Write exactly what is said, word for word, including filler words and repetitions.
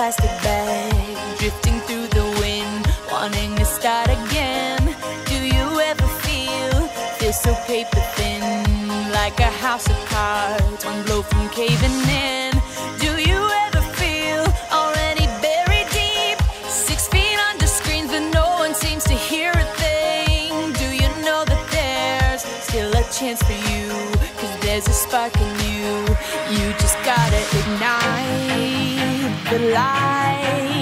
plastic bag, drifting through the wind, wanting to start again. Do you ever feel, feel so paper thin, like a house of cards, one blow from caving in? Do you ever feel already buried deep, six feet under screens but no one seems to hear a thing? Do you know that there's still a chance for you, cause there's a spark in you? You just gotta ignite the light.